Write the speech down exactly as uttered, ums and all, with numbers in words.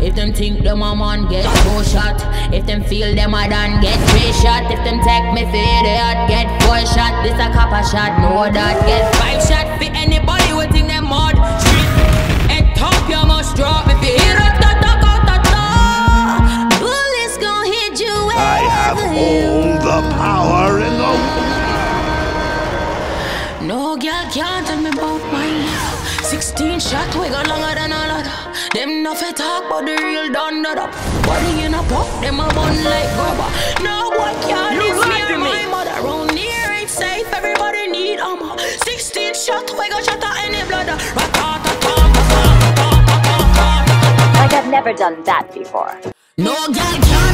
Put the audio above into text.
If them think them a man, get four shot. If them feel them a done, get three shot. If them take me for idiot, get four shot. This a copper shot, know that. Get five shot for anybody who think them mud. Street, head top, you must drop. If you hear it, ta ta ta ta ta. Bullets gon' hit you wherever I have all the power in the world. No girl can't tell me about mine. Sixteen shot, we got longer than a lot. Them nothing talk but the real done that up. Body in a pop, them a bun like rubber. No boy can't You diss me lie to or me. my mother. Round here ain't safe, everybody need armor. Sixteen shot, we got shot at any blood. Like I've never done that before. No girl can't